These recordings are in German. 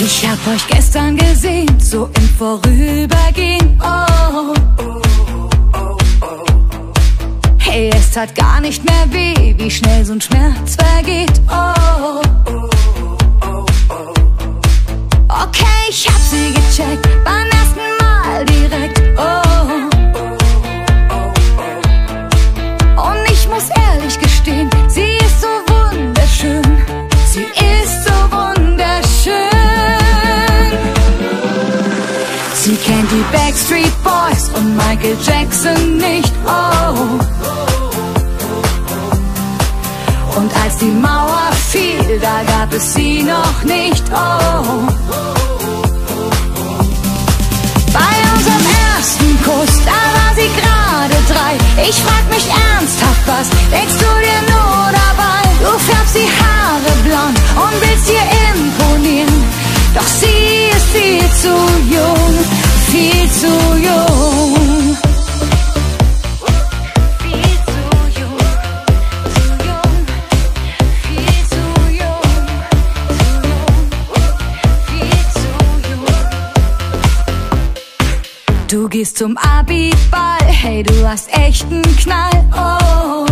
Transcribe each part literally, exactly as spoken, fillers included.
Ich hab euch gestern gesehen, so im Vorübergehen. Oh, hey, es tat gar nicht mehr weh, wie schnell so ein Schmerz vergeht. Oh, okay, ich hab sie gecheckt, beim ersten Mal direkt. Oh, und ich muss ehrlich gestehen, sie ist so wunderschön. Sie ist so wunderschön. Sie kennt die Backstreet Boys und Michael Jackson nicht. Oh, und als die Mauer fiel, da gab es sie noch nicht. Oh, bei unserem ersten Kuss, da war sie gerade drei. Ich frag mich ernsthaft, was denkst du dir nur dabei? Du färbst die Haare blond und willst ihr imponieren, doch sie ist viel zu jung, viel zu jung. Viel zu jung, zu jung, viel zu jung, zu jung, viel zu jung. Du gehst zum Abi-Ball, hey, du hast echt einen Knall. Oh,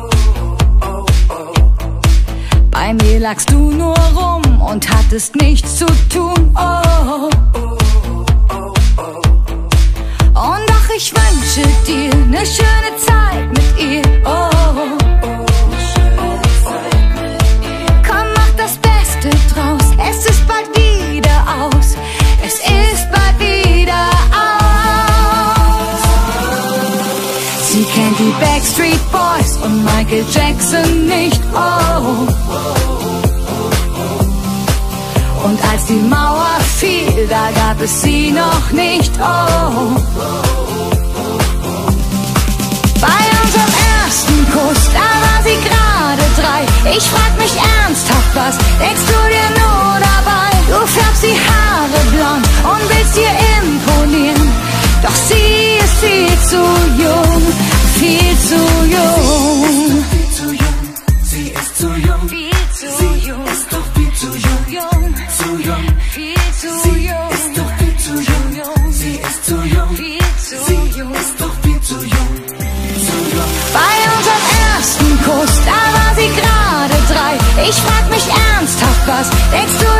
bei mir lagst du nur rum und hattest nichts zu tun. Oh, und doch ich wünsche dir ne schöne Zeit mit ihr. Oh, komm, mach das Beste draus. Es ist bald wieder aus. Es ist bald wieder aus. Sie kennt die Backstreet Boys und Michael Jackson nicht. Oh, und als die Mauer fiel, da gab es sie noch nicht. Oh, bei unserem ersten Kuss, da war sie gerade drei. Ich frag mich ernsthaft, was denkst du dir nur dabei? Du färbst die Haare blond und willst ihr imponieren, doch sie ist viel zu jung, viel zu jung. Sie ist zu jung, Viel zu jung, ist doch viel zu jung, jung, zu jung. viel zu Sie jung, ist doch viel zu jung, sie ist zu jung, viel zu sie jung. ist doch viel zu jung, zu jung. Bei unserem ersten Kuss, da war sie gerade drei. Ich frag mich ernsthaft, was denkst du